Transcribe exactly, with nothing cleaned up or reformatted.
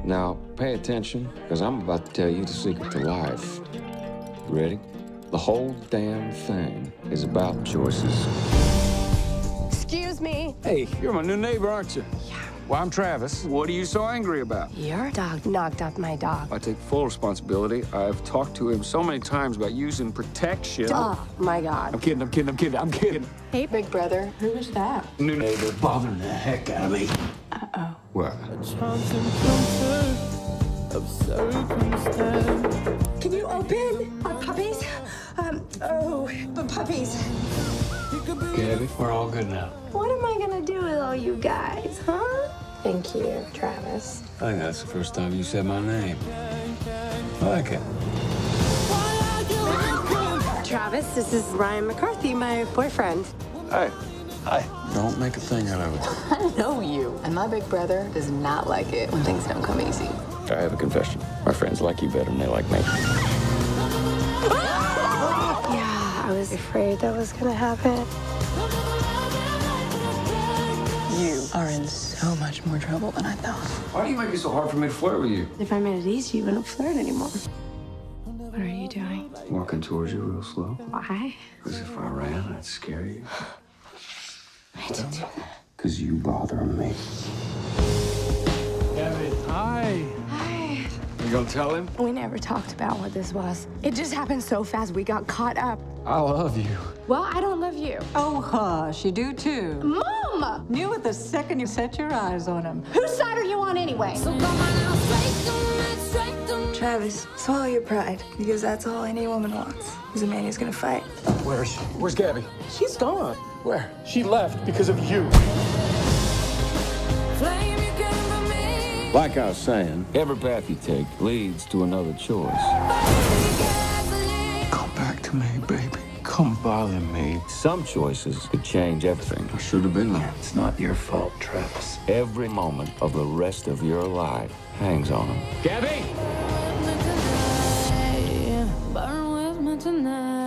Now, pay attention, because I'm about to tell you the secret to life. You ready? The whole damn thing is about choices. Excuse me. Hey, you're my new neighbor, aren't you? Yeah. Well, I'm Travis. What are you so angry about? Your dog knocked up my dog. I take full responsibility. I've talked to him so many times about using protection. Oh, my God. I'm kidding, I'm kidding, I'm kidding, I'm kidding. Hey, big brother. Who was that? New neighbor bothering the heck out of me. Uh-oh. What? Can you open? Uh, puppies? Um, oh, the puppies. Gabby, we're all good now. What am I gonna do with all you guys, huh? Thank you, Travis. I think that's the first time you said my name. I like it. Travis, this is Ryan McCarthy, my boyfriend. Hi. Hi. Don't make a thing out of it. I know you. And my big brother does not like it when things don't come easy. I have a confession. My friends like you better than they like me. Yeah, I was afraid that was gonna happen. You are in so much more trouble than I thought. Why do you make it so hard for me to flirt with you? If I made it easy, you wouldn't flirt anymore. What are you doing? Walking towards you real slow. Why? Because if I ran, I'd scare you. I didn't do that. Because you bother me. Gabby, hi. Hi. You gonna tell him? We never talked about what this was. It just happened so fast, we got caught up. I love you. Well, I don't love you. Oh, hush, you do too. Mom! Knew it the second you set your eyes on him. Whose side are you on anyway? Travis, swallow your pride, because that's all any woman wants, is a man who's gonna fight. Where is she? Where's Gabby? She's gone. Where? She left because of you. Like I was saying, every path you take leads to another choice. Come back to me, baby. Come bother me. Some choices could change everything. I should have been there. It's not your fault, Travis. Every moment of the rest of your life hangs on them. Gabby! Burn with me tonight.